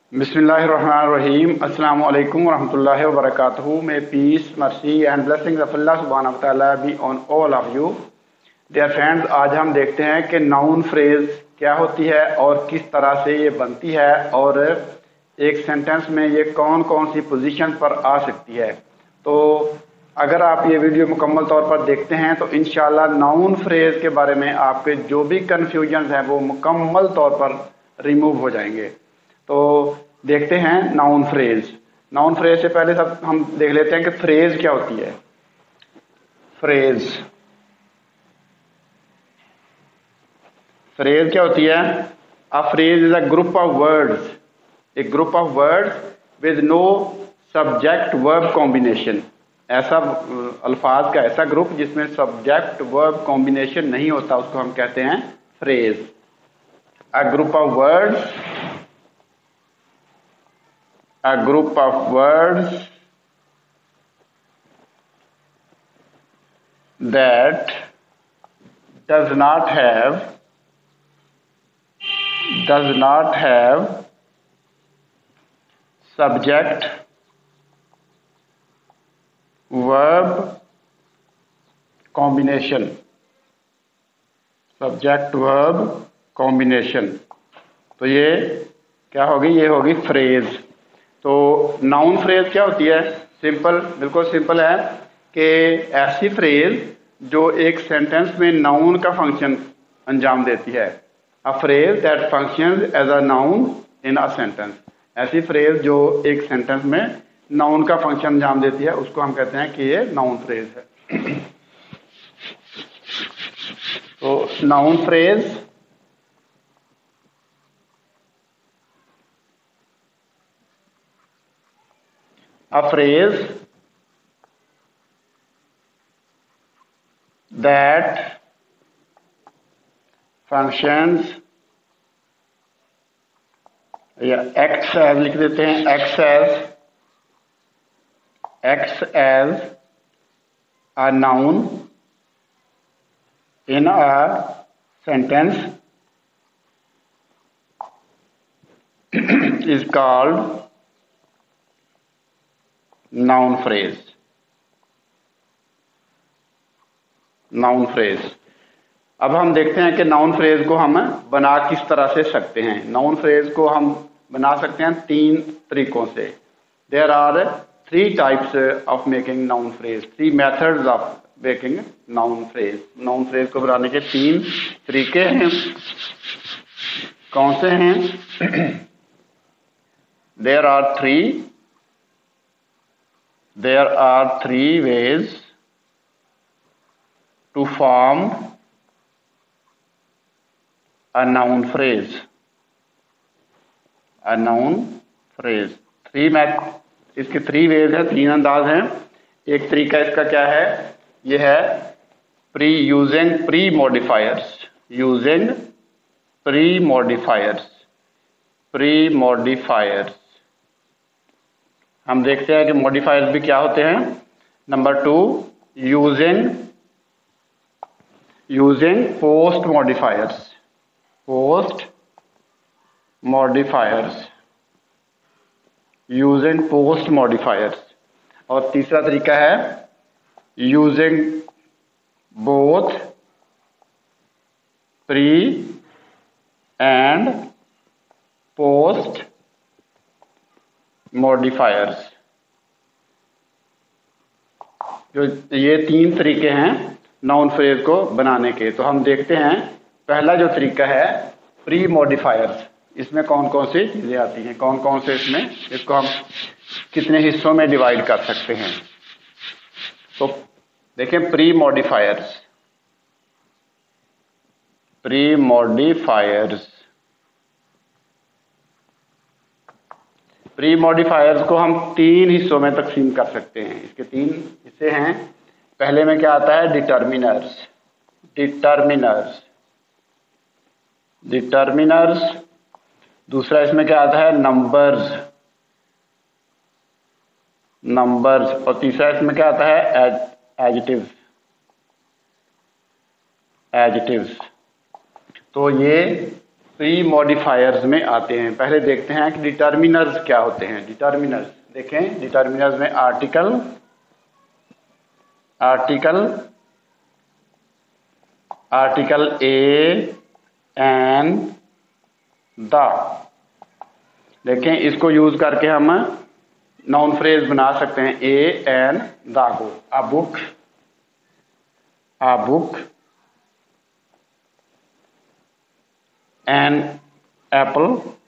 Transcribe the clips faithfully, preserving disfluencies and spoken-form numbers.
बिस्मिल्लाहिर्रहमानिर्रहीम। अस्सलामु अलैकुम वरहमतुल्लाहि वबरकातुहू। May peace mercy and blessings of Allah सुब्हानहू व तआला be on all of you. Dear friends, आज हम देखते हैं कि नाउन फ्रेज क्या होती है और किस तरह से ये बनती है और एक सेंटेंस में ये कौन कौन सी पोजीशन पर आ सकती है। तो अगर आप ये वीडियो मुकम्मल तौर पर देखते हैं तो इंशाल्लाह नाउन फ्रेज के बारे में आपके जो भी कन्फ्यूजन हैं वो मुकम्मल तौर पर रिमूव हो जाएंगे। तो देखते हैं नाउन फ्रेज। नाउन फ्रेज से पहले सब हम देख लेते हैं कि फ्रेज क्या होती है। फ्रेज फ्रेज क्या होती है? A phrase is a group of words a group of words with no subject verb combination. ऐसा अल्फाज का ऐसा ग्रुप जिसमें सब्जेक्ट वर्ब कॉम्बिनेशन नहीं होता, उसको हम कहते हैं phrase. A group of words a group of words that does not have does not have subject verb combination subject verb combination। तो ये क्या होगी? ये होगी फ्रेज। तो नाउन फ्रेज क्या होती है? सिंपल, बिल्कुल सिंपल है कि ऐसी फ्रेज जो एक सेंटेंस में नाउन का फंक्शन अंजाम देती है। A phrase that functions as a noun in a sentence. ऐसी फ्रेज जो एक सेंटेंस में नाउन का फंक्शन अंजाम देती है उसको हम कहते हैं कि ये नाउन फ्रेज है। तो noun phrase a phrase that functions या acts as, लिख देते हैं acts as acts as a noun in a sentence is called noun phrase. Noun phrase. अब हम देखते हैं कि नाउन फ्रेज को हम बना किस तरह से सकते हैं। नाउन फ्रेज को हम बना सकते हैं तीन तरीकों से। There are three types of making noun phrase, three methods of making noun phrase. Noun phrase को बनाने के तीन तरीके हैं। कौन से हैं? There are three There are three ways to form a noun phrase. A noun phrase. Three मैथ इसके थ्री वेज है, तीन अंदाज हैं। एक तरीका इसका क्या है? ये है pre using pre modifiers. Using pre modifiers pre modifiers हम देखते हैं कि मॉडिफायर्स भी क्या होते हैं। Number two, using using post modifiers post modifiers using post modifiers और तीसरा तरीका है using both pre and post modifiers. जो ये तीन तरीके हैं नाउन फ्रेज को बनाने के। तो हम देखते हैं पहला जो तरीका है प्री मॉडिफायर्स। इसमें कौन कौन सी चीजें आती हैं, कौन कौन से इसमें इसको हम कितने हिस्सों में डिवाइड कर सकते हैं। तो देखें pre modifiers pre modifiers pre modifiers को हम तीन हिस्सों में तकसीम कर सकते हैं। इसके तीन हिस्से हैं। पहले में क्या आता है? डिटर्मिनर्स डिटर्मिनर्स डिटर्मिनर्स दूसरा इसमें क्या आता है? नंबर्स नंबर्स और तीसरा इसमें क्या आता है? Adjectives adjectives. तो ये प्री मॉडिफायर्स में आते हैं। पहले देखते हैं कि डिटर्मिनर्स क्या होते हैं। डिटर्मिनर्स देखें, डिटर्मिनर्स में article, article article a an the. देखें, इसको यूज करके हम नाउन फ्रेज बना सकते हैं ए एन द को। A book, a book, an apple,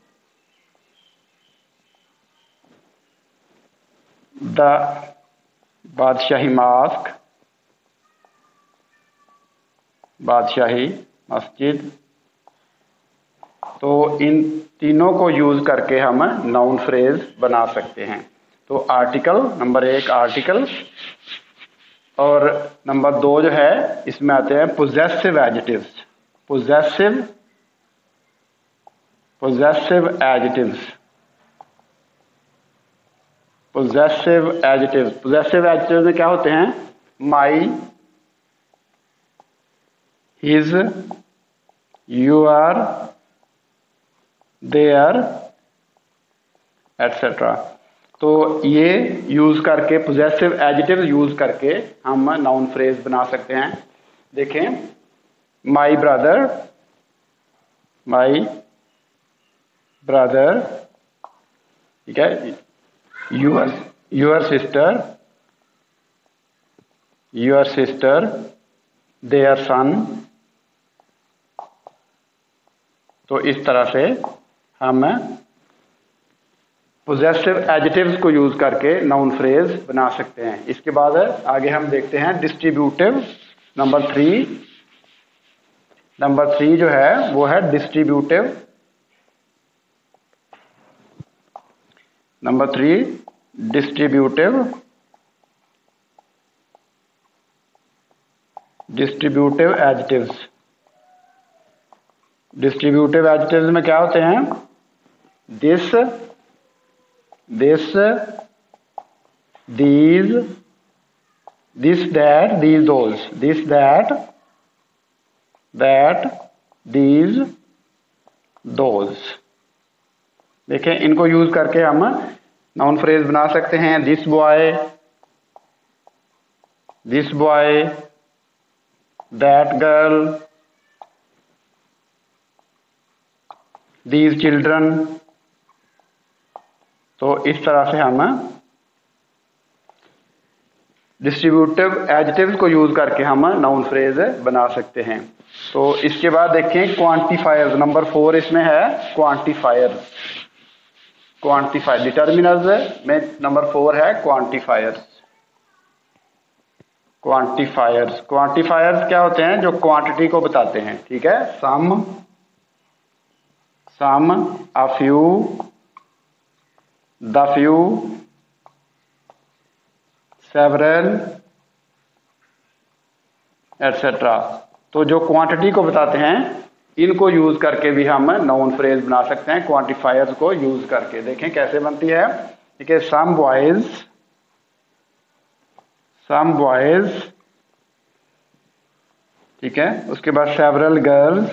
the Badshahi mosque, Badshahi Masjid. तो इन तीनों को यूज करके हम नाउन फ्रेज बना सकते हैं। तो आर्टिकल, नंबर एक आर्टिकल, और नंबर दो जो है इसमें आते हैं possessive adjectives. Possessive possessive adjectives possessive adjectives possessive adjectives में क्या होते हैं? My, his, your, their, etcetera. तो ये यूज करके, पोजेसिव एडजेक्टिव यूज करके हम नाउन फ्रेज बना सकते हैं। देखें, माई ब्रदर, माई ब्रदर, ठीक है, your your sister, your sister, their son. तो इस तरह से हम पोजेसिव एडजेक्टिव्स को यूज करके नाउन फ्रेज बना सकते हैं। इसके बाद आगे हम देखते हैं distributive, number three. Number three जो है वो है distributive. Number three distributive distributive adjectives. Distributive adjectives में क्या होते हैं? This, this, these, this that, these those, this that, that, these, those. देखें, इनको यूज करके हम नाउन फ्रेज बना सकते हैं। This boy, this boy, that girl, these children. तो इस तरह से हम डिस्ट्रीब्यूटिव एडजेक्टिव्स को यूज करके हम नाउन फ्रेज बना सकते हैं। तो इसके बाद देखें क्वांटिफायर्स, नंबर फोर इसमें है क्वांटिफायर्स। क्वांटिफायर, डिटर्मिनर्स में नंबर फोर है क्वांटिफायर्स। क्वांटिफायर्स क्वांटिफायर्स क्या होते हैं? जो क्वांटिटी को बताते हैं, ठीक है। Some, some, a few, the few, several, etcetera. तो जो क्वांटिटी को बताते हैं इनको यूज करके भी हम नाउन फ्रेज बना सकते हैं, क्वांटिफायर्स को यूज करके। देखें कैसे बनती है। ठीक है, सम बॉयज, सम बॉयज, ठीक है। उसके बाद सेवरल गर्ल्स,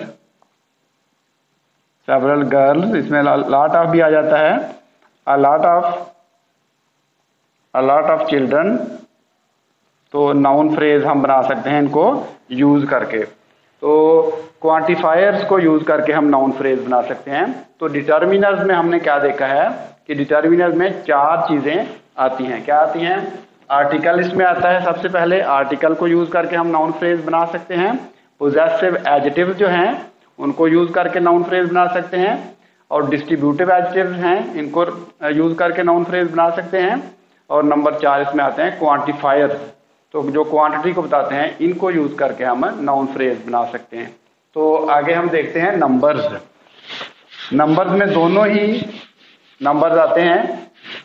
सेवरल गर्ल्स, इसमें लॉट ऑफ भी आ जाता है। A lot of, a lot of children. तो नाउन फ्रेज हम बना सकते हैं इनको यूज करके। तो क्वांटिफायर्स को यूज करके हम नाउन फ्रेज बना सकते हैं। तो डिटर्मिनर्स में हमने क्या देखा है कि डिटर्मिनर्स में चार चीजें आती हैं। क्या आती हैं? आर्टिकल इसमें आता है सबसे पहले, आर्टिकल को यूज करके हम नाउन फ्रेज बना सकते हैं। पोजेसिव एडजेक्टिव्स जो हैं उनको यूज करके नाउन फ्रेज बना सकते हैं। और डिस्ट्रीब्यूटिव एडजेक्टिव्स हैं, इनको यूज करके नाउन फ्रेज बना सकते हैं। और नंबर चार इसमें आते हैं क्वांटिफायर्स। तो जो क्वांटिटी को बताते हैं इनको यूज करके हम नाउन फ्रेज बना सकते हैं। तो आगे हम देखते हैं नंबर्स। नंबर्स में दोनों ही नंबर्स आते हैं,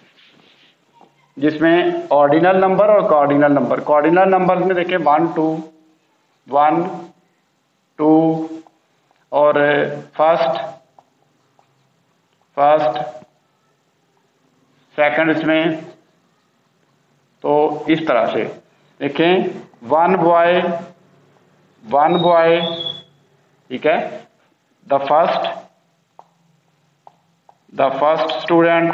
जिसमें ऑर्डिनल नंबर और कॉर्डिनल नंबर। कॉर्डिनल नंबर्स में देखें वन टू, वन टू, और फर्स्ट, फर्स्ट, सेकंड इसमें। तो इस तरह से देखें, वन बॉय, वन बॉय, ठीक है, the first, the first student.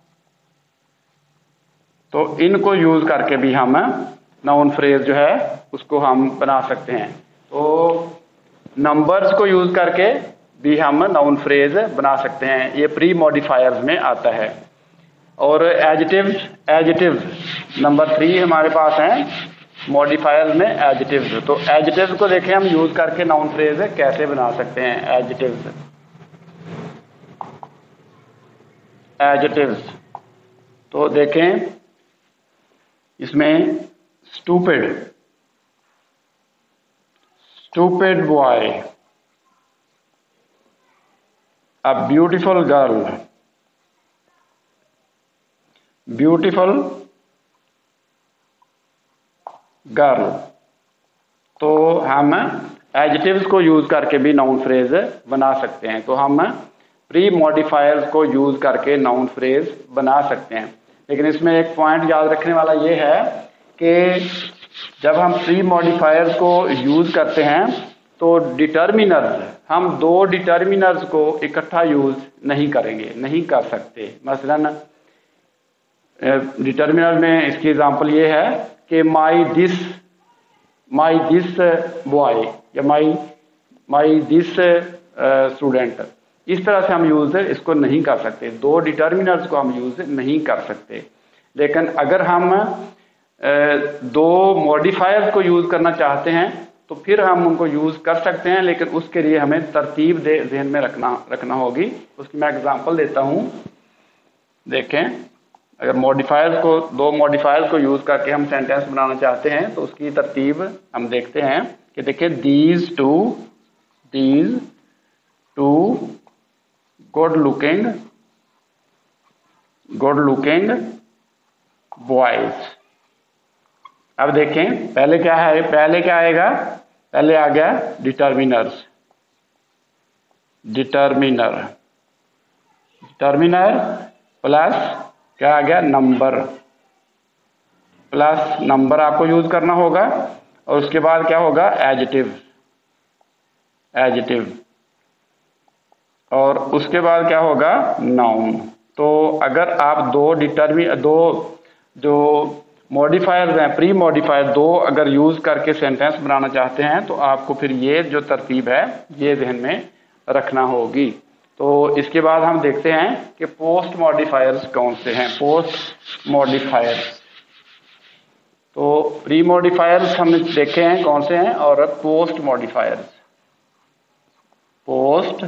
तो इनको यूज करके भी हम नाउन फ्रेज जो है उसको हम बना सकते हैं। तो नंबर्स को यूज करके भी हम नाउन फ्रेज बना सकते हैं, ये प्री मॉडिफायर्स में आता है। और एडजेक्टिव्स, एडजेक्टिव्स नंबर थ्री हमारे पास हैं मॉडिफायर्स में एडजेक्टिव्स। तो एडजेक्टिव्स को देखें हम यूज करके नाउन फ्रेज कैसे बना सकते हैं। एडजेक्टिव्स, एडजेक्टिव्स तो देखें इसमें stupid, stupid boy, a beautiful girl, beautiful girl. तो हम एडजेक्टिव्स को यूज करके भी नाउन फ्रेज बना सकते हैं। तो हम प्री मॉडिफायर्स को यूज करके नाउन फ्रेज बना सकते हैं। लेकिन इसमें एक पॉइंट याद रखने वाला ये है कि जब हम प्री मॉडिफायर्स को यूज करते हैं तो डिटर्मिनर्स, हम दो डिटर्मिनर्स को इकट्ठा यूज नहीं करेंगे, नहीं कर सकते। मसलन डिटर्मिनर में इसकी एग्जांपल ये है कि my this, my this boy या माई माई दिस स्टूडेंट, इस तरह से हम यूज इसको नहीं कर सकते। दो डिटर्मिनर्स को हम यूज नहीं कर सकते। लेकिन अगर हम दो मॉडिफायर्स को यूज करना चाहते हैं तो फिर हम उनको यूज कर सकते हैं, लेकिन उसके लिए हमें तरतीब दे ज़हन में रखना रखना होगी। उसकी मैं एग्जांपल देता हूं। देखें, अगर मॉडिफायर्स को, दो मॉडिफायर्स को यूज करके हम सेंटेंस बनाना चाहते हैं तो उसकी तरतीब हम देखते हैं कि देखिए these two, these two good looking, good looking boys. अब देखें पहले क्या है, पहले क्या आएगा, पहले आ गया डिटर्मिनर्स, डिटर्मिनर, डिटर्मिनर प्लस क्या आ गया, नंबर, प्लस नंबर आपको यूज करना होगा। और उसके बाद क्या होगा, एडजेक्टिव, एडजेक्टिव, और उसके बाद क्या होगा, नाउन। तो अगर आप दो डिटर्मि दो जो मॉडिफायर्स हैं, प्री मॉडिफायर, दो अगर यूज करके सेंटेंस बनाना चाहते हैं तो आपको फिर ये जो तरतीब है ये ध्यान में रखना होगी। तो इसके बाद हम देखते हैं कि पोस्ट मॉडिफायर्स कौन से हैं। पोस्ट मॉडिफायर्स, तो प्री मॉडिफायर्स हमने देखे हैं कौन से हैं, और post modifiers, post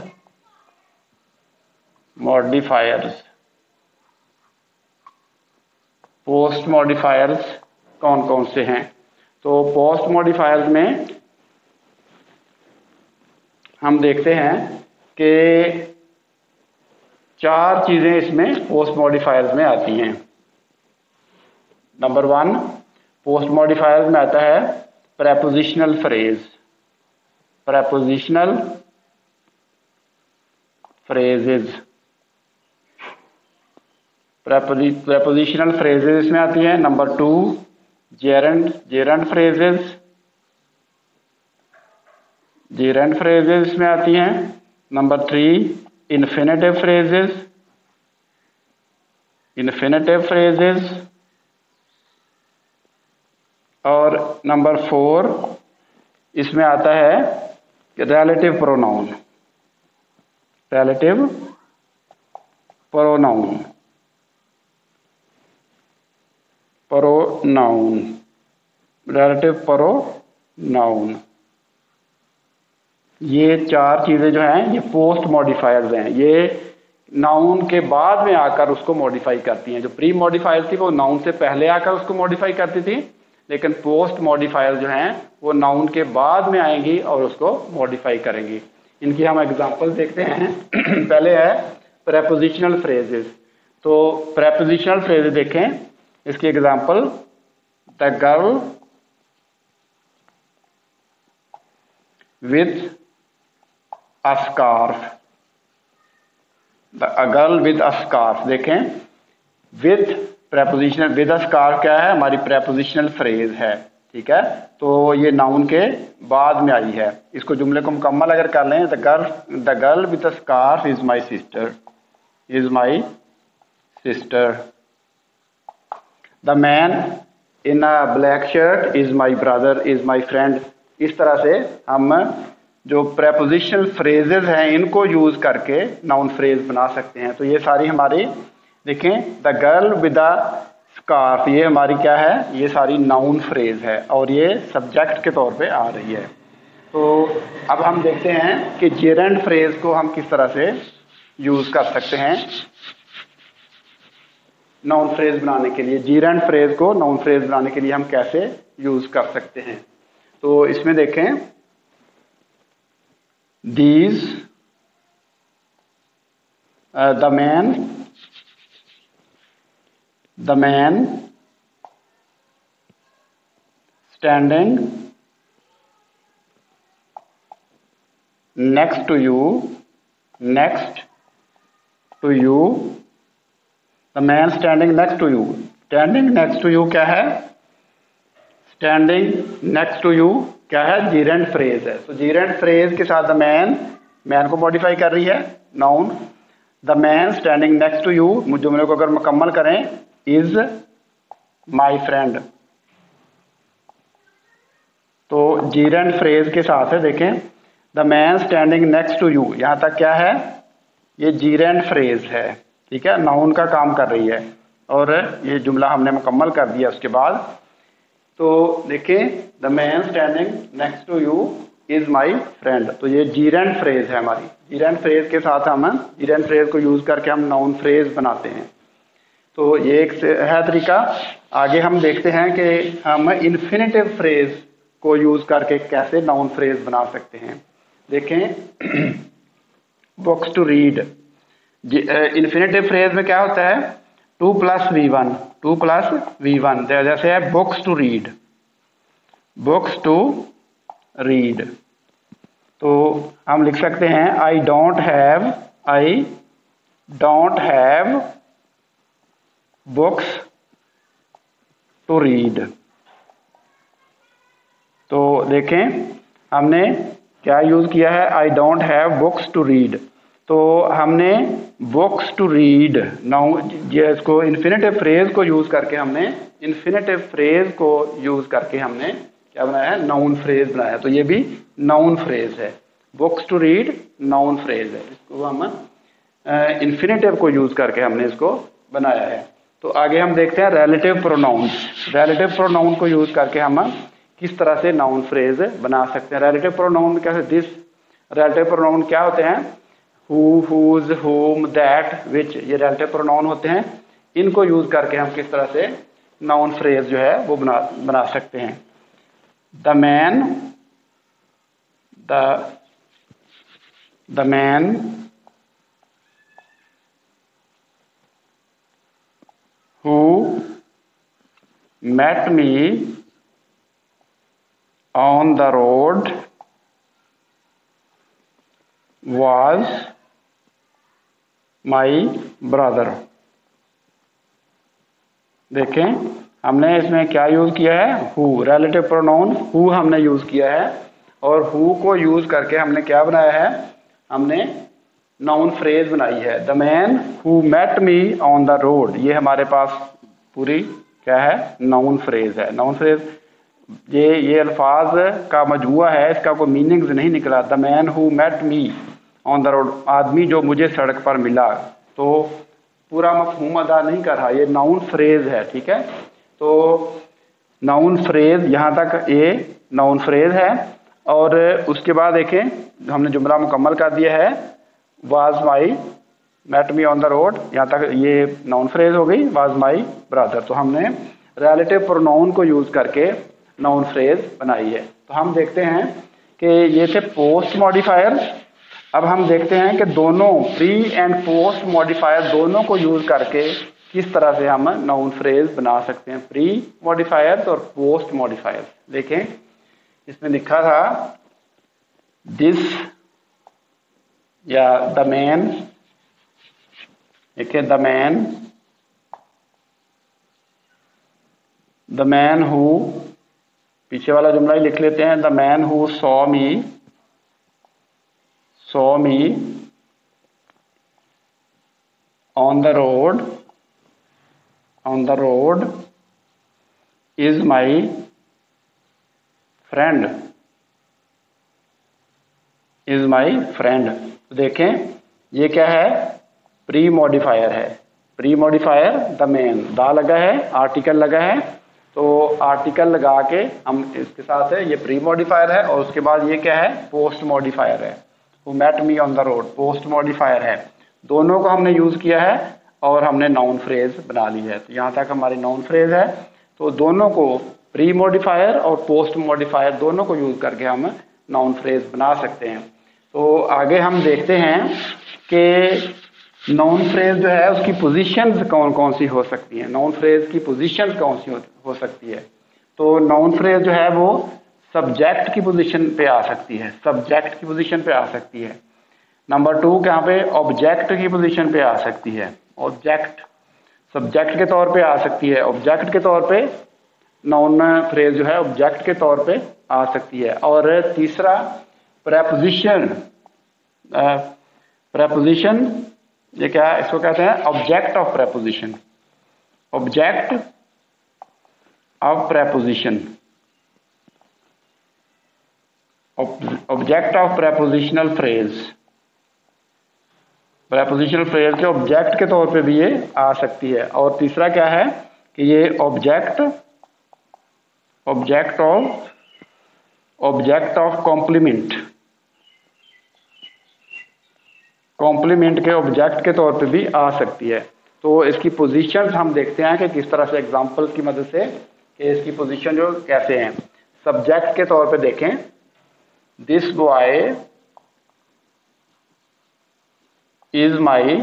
modifiers, post modifiers कौन कौन से हैं। तो पोस्ट मॉडिफायर्स में हम देखते हैं कि चार चीजें इसमें पोस्ट मॉडिफायर्स में आती हैं। नंबर वन, पोस्ट मॉडिफायर्स में आता है prepositional phrase, prepositional phrases, prepositional phrases में आती है। Number two, gerund, gerund phrases, gerund phrases में आती हैं। Number three, infinitive phrases, infinitive phrases, और नंबर फोर इसमें आता है relative pronoun, relative pronoun, pronoun, relative pronoun. ये चार चीजें जो हैं ये पोस्ट मॉडिफायर्स हैं। ये नाउन के बाद में आकर उसको मॉडिफाई करती हैं। जो प्री मॉडिफायर थी वो नाउन से पहले आकर उसको मॉडिफाई करती थी, लेकिन पोस्ट मॉडिफायर जो हैं वो नाउन के बाद में आएंगी और उसको मॉडिफाई करेंगी। इनकी हम एग्जांपल देखते हैं। पहले है प्रेपोजिशनल फ्रेजेस। तो प्रेपोजिशनल फ्रेजेस देखें, इसकी example, the girl with a scarf, the girl with a scarf. देखें, with prepositional, with a scarf क्या है, हमारी प्रेपोजिशनल फ्रेज है, ठीक है। तो ये नाउन के बाद में आई है। इसको जुमले को मुकम्मल अगर कर लें, the girl the girl with a scarf is my sister, is my sister. The man in a black shirt is my brother is my friend. इस तरह से हम जो प्रेपोजिशनल फ्रेजेस हैं इनको यूज करके नाउन फ्रेज बना सकते हैं। तो ये सारी हमारी देखें, the girl with the scarf, ये हमारी क्या है, ये सारी नाउन फ्रेज है और ये सब्जेक्ट के तौर पे आ रही है। तो अब हम देखते हैं कि जेरेंड फ्रेज को हम किस तरह से यूज कर सकते हैं नाउन फ्रेज बनाने के लिए। जेरेंड फ्रेज को नाउन फ्रेज बनाने के लिए हम कैसे यूज कर सकते हैं। तो इसमें देखें, these the man the man standing next to you next to you the man standing next to you. Standing next to you क्या है, स्टैंडिंग नेक्स्ट टू यू क्या है, जीरेंड फ्रेज है। तो जीरेंड फ्रेज के साथ द मैन, मैन को modify कर रही है noun. The man standing next to you जुमले को अगर मुकम्मल करें, इज माई फ्रेंड। तो जीरेंड फ्रेज के साथ है, देखें, the man standing next to you, यहां तक क्या है, ये जीरेंड फ्रेज है, ठीक है, नाउन का काम कर रही है और ये जुमला हमने मुकम्मल कर दिया उसके बाद। तो देखिए, the man standing next to you is my friend. तो ये जीरेंड फ्रेज है हमारी। जीरेंड फ्रेज के साथ हम जीरेंड फ्रेज को यूज करके हम नाउन फ्रेज बनाते हैं। तो ये एक है तरीका। आगे हम देखते हैं कि हम इन्फिनेटिव फ्रेज को यूज करके कैसे नाउन फ्रेज बना सकते हैं। देखें, books to read, infinitive phrase में क्या होता है, to plus V one, to plus V one, जैसे है books to read, books to read. तो हम लिख सकते हैं, I don't have, I don't have books to read. तो देखें, हमने क्या यूज किया है, I don't have books to read. तो हमने बुक्स टू रीड नाउ इसको इन्फिनेटिव फ्रेज को यूज करके हमने इन्फिनेटिव फ्रेज को यूज करके हमने क्या बनाया है, नाउन फ्रेज बनाया। तो ये भी नाउन फ्रेज है, books to read noun phrase है। इसको हम इन्फिनेटिव को यूज करके हमने इसको बनाया है। तो आगे हम देखते हैं रिलेटिव प्रोनाउन। रिलेटिव प्रोनाउन को यूज करके हम किस तरह से नाउन फ्रेज बना सकते हैं। रिलेटिव प्रोनाउन कैसे, दिस, रिलेटिव प्रोनाउन क्या होते हैं, who, whose, whom, that, which, ये रिलेटिव प्रोनाउन होते हैं। इनको यूज करके हम किस तरह से नाउन फ्रेज जो है वो बना बना सकते हैं। The man, the the man who met me on the road was my brother। देखें, हमने इसमें क्या यूज किया है, हु, रिलेटिव प्रोनाउन हु हमने यूज किया है और हु को यूज करके हमने क्या बनाया है, हमने नाउन फ्रेज बनाई है। The man who met me on the road, ये हमारे पास पूरी क्या है, नाउन फ्रेज है। नाउन फ्रेज ये ये अल्फाज का मजमुआ है, इसका कोई मीनिंग्स नहीं निकला। The man who met me on the road, आदमी जो मुझे सड़क पर मिला, तो पूरा मफहूम अदा नहीं कर रहा, ये नाउन फ्रेज है, ठीक है। तो नाउन फ्रेज यहाँ तक ये नाउन फ्रेज है। और उसके बाद देखें, हमने जुमला मुकम्मल कर दिया है, was my met me on the road, यहाँ तक ये नाउन फ्रेज हो गई, वाज माई ब्रदर। तो हमने रिलेटिव प्रोनाउन को यूज करके नाउन फ्रेज बनाई है। तो हम देखते हैं कि ये थे पोस्ट मॉडिफायर। अब हम देखते हैं कि दोनों प्री एंड पोस्ट मॉडिफायर दोनों को यूज करके किस तरह से हम नाउन फ्रेज बना सकते हैं, प्री मॉडिफायर्स और पोस्ट मॉडिफायर्स। देखें, इसमें लिखा था दिस या द मैन, देखिए the man, the man who, पीछे वाला जुमला ही लिख लेते हैं, the man who saw me, saw me on the road, on the road is my friend, is my friend. देखें ये क्या है, प्री मॉडिफायर है। Pre modifier the man, the लगा है, आर्टिकल लगा है, तो आर्टिकल लगा के हम इसके साथ है, ये प्री मॉडिफायर है। और उसके बाद ये क्या है, पोस्ट मॉडिफायर है। Who met me on the road, post modifier है। दोनों को हमने यूज किया है और हमने नाउन फ्रेज बना ली है। तो यहाँ तक हमारी नाउन फ्रेज है। तो दोनों को, प्री मॉडिफायर और पोस्ट मॉडिफायर दोनों को यूज करके हम नाउन फ्रेज बना सकते हैं। तो आगे हम देखते हैं कि नाउन फ्रेज जो है उसकी पोजीशंस कौन कौन सी हो सकती हैं, नाउन फ्रेज की पोजीशंस कौन सी हो, हो सकती है। तो नाउन फ्रेज जो है वो सब्जेक्ट की पोजीशन पे आ सकती है, सब्जेक्ट की पोजीशन पे आ सकती है। नंबर टू यहाँ पे ऑब्जेक्ट की पोजीशन पे आ सकती है, ऑब्जेक्ट सब्जेक्ट के तौर पे आ सकती है, ऑब्जेक्ट के तौर पे नाउन फ्रेज जो है ऑब्जेक्ट के तौर पे आ सकती है। और तीसरा प्रेपोजिशन, प्रेपोजिशन ये क्या है, इसको कहते हैं object of preposition, object of preposition, object of prepositional phrase. Prepositional phrase के ऑब्जेक्ट के तौर पे भी ये आ सकती है। और तीसरा क्या है कि ये object, object of object of complement, complement के ऑब्जेक्ट के तौर पे भी आ सकती है। तो इसकी पोजीशंस हम देखते हैं कि किस तरह से एग्जांपल की मदद से कि इसकी पोजीशन जो कैसे हैं। सब्जेक्ट के तौर पे देखें, this boy is my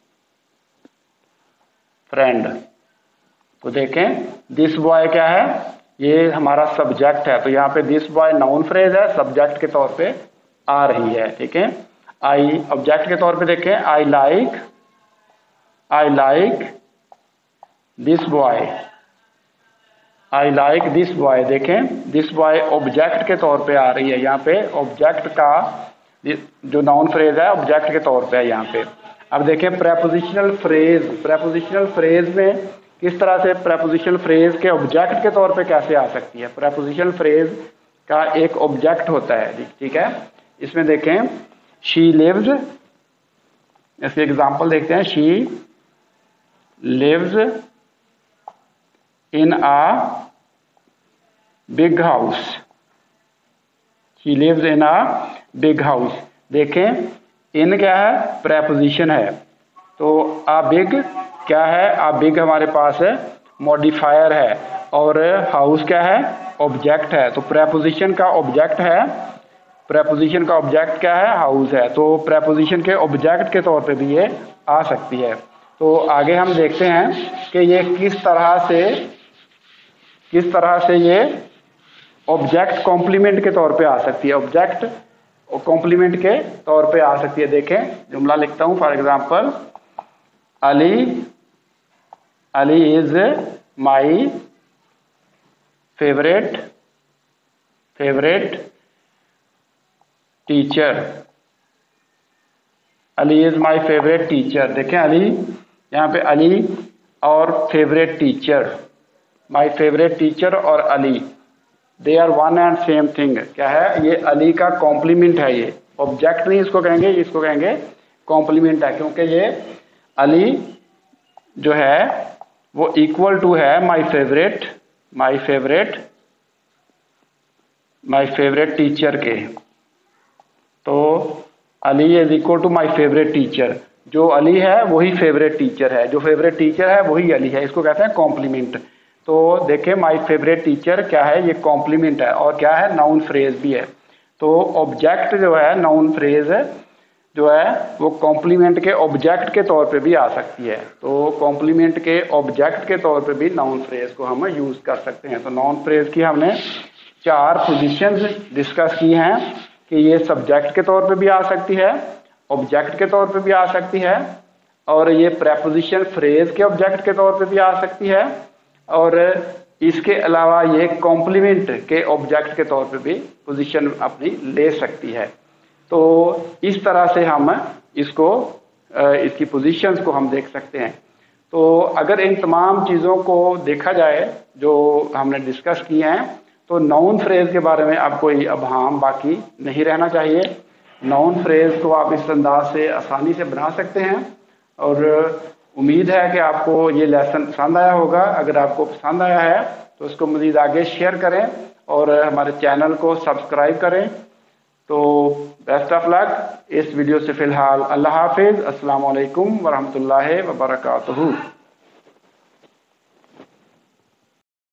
friend. तो देखें दिस बॉय क्या है, ये हमारा सब्जेक्ट है। तो यहाँ पे दिस बॉय नाउन फ्रेज है, सब्जेक्ट के तौर पे आ रही है। ठीक है, आई ऑब्जेक्ट के तौर पे देखें, I like, I like this boy, I like this boy. देखें दिस बॉय ऑब्जेक्ट के तौर पे आ रही है, यहाँ पे ऑब्जेक्ट का जो नाउन फ्रेज है ऑब्जेक्ट के तौर पे है यहाँ पे। अब देखें प्रेपोजिशनल फ्रेज, प्रेपोजिशनल फ्रेज में किस तरह से प्रेपोजिशनल फ्रेज के ऑब्जेक्ट के तौर पे कैसे आ सकती है। प्रेपोजिशनल फ्रेज का एक ऑब्जेक्ट होता है, ठीक है। इसमें देखें शी लिव्स, इसके एग्जाम्पल देखते हैं। She lives in a big house, she lives in a big house. देखें इन क्या है, प्रेपोजिशन है। तो आ बिग क्या है, आ बिग हमारे पास है मॉडिफायर है, और हाउस क्या है, ऑब्जेक्ट है। तो प्रेपोजिशन का ऑब्जेक्ट है, प्रेपोजिशन का ऑब्जेक्ट क्या है, हाउस है। तो प्रेपोजिशन के ऑब्जेक्ट के तौर पे भी ये आ सकती है। तो आगे हम देखते हैं कि ये किस तरह से किस तरह से ये ऑब्जेक्ट कॉम्प्लीमेंट के तौर पे आ सकती है, ऑब्जेक्ट और कॉम्प्लीमेंट के तौर पे आ सकती है। देखें जुमला लिखता हूं, for example Ali, Ali is my favourite favourite teacher, Ali is my favourite teacher. देखें अली, यहाँ पे अली और favourite teacher, my favourite teacher और Ali, they are one and same thing. क्या है, ये अली का कॉम्प्लीमेंट है, ये ऑब्जेक्ट नहीं इसको कहेंगे, इसको कहेंगे कॉम्प्लीमेंट है, क्योंकि ये अली जो है वो इक्वल टू है my favourite my favourite my favourite teacher के। तो Ali is equal to my favourite teacher, जो अली है वही फेवरेट टीचर है, जो फेवरेट टीचर है वही अली है, इसको कहते हैं कॉम्प्लीमेंट। तो देखें माई फेवरेट टीचर क्या है, ये कॉम्प्लीमेंट है और क्या है, नाउन फ्रेज भी है। तो ऑब्जेक्ट जो है नाउन फ्रेज जो है वो कॉम्प्लीमेंट के ऑब्जेक्ट के तौर पे भी आ सकती है। तो कॉम्प्लीमेंट के ऑब्जेक्ट के तौर पे भी नाउन फ्रेज को हम यूज कर सकते हैं। तो नाउन फ्रेज की हमने चार पोजीशंस डिस्कस की हैं कि ये सब्जेक्ट के तौर पे भी आ सकती है, ऑब्जेक्ट के तौर पे भी आ सकती है, और ये प्रेपोजिशन फ्रेज के ऑब्जेक्ट के तौर पे भी आ सकती है, और इसके अलावा ये कॉम्प्लीमेंट के ऑब्जेक्ट के तौर पे भी पोजीशन अपनी ले सकती है। तो इस तरह से हम इसको इसकी पोजीशंस को हम देख सकते हैं। तो अगर इन तमाम चीज़ों को देखा जाए जो हमने डिस्कस किए हैं, तो नाउन फ्रेज के बारे में अब कोई अबहाम बाकी नहीं रहना चाहिए। नाउन फ्रेज को आप इस अंदाज से आसानी से बना सकते हैं और उम्मीद है कि आपको ये लेसन पसंद आया होगा। अगर आपको पसंद आया है तो उसको मज़ीद आगे शेयर करें और हमारे चैनल को सब्सक्राइब करें। तो बेस्ट ऑफ लक। इस वीडियो से फ़िलहाल अल्लाह हाफिज़। अस्सलाम वालेकुम वरहमतुल्लाहि वबरकातुहू।